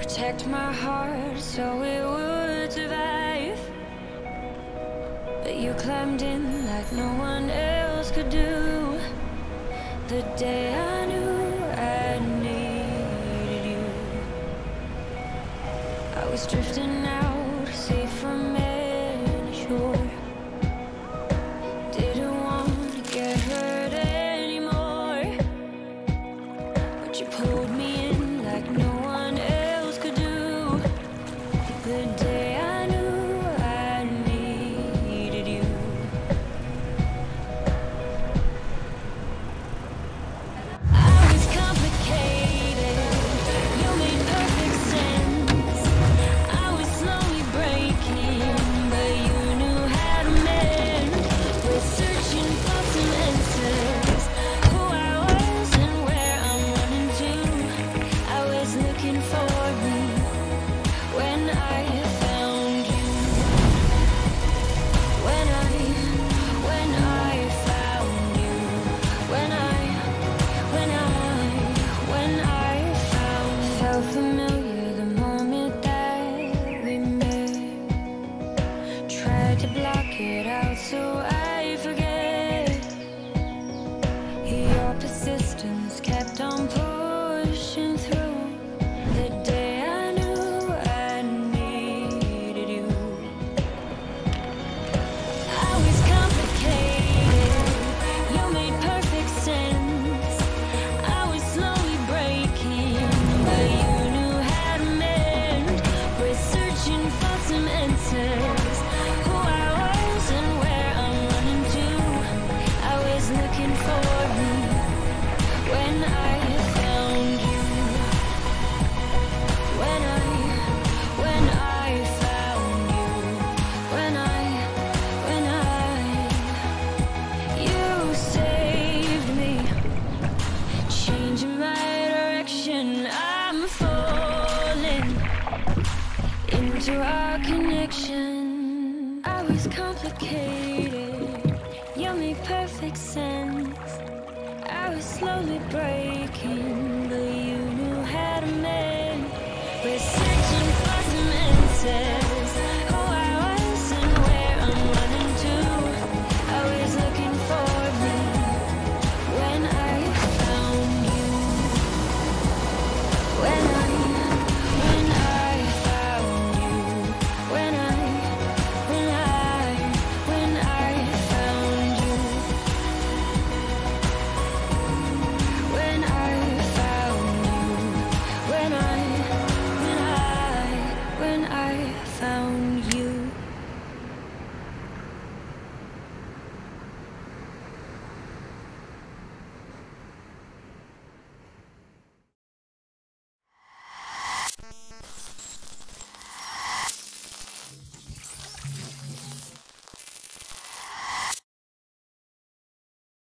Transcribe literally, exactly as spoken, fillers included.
Protect my heart so it would survive. But you climbed in like no one else could do. The day I knew I needed you, I was drifting out, safe from any shore. Didn't want to get hurt anymore, but you pulled me in like no one else could do. The day I knew I needed you. I was complicated, you made perfect sense. I was slowly breaking, but you knew how to mend. We're searching for some answers, who I was and where I'm running to. I was looking for me when I found you. When I, when I found you. When I, when I, when I found you. Felt familiar the moment that we met. Tried to block it out so I forget. Your persistence kept on pushing through. The day I knew I needed you. I was complicated, you made perfect sense. I was slowly breaking, but you knew how to mend. We're searching for some answers, who I was and where I'm running to. I was looking for me when I found you. When I, when I found you. When I, when I, you saved me, changing my direction. I'm falling into our connection. I was complicated, you made perfect sense. I was slowly breaking.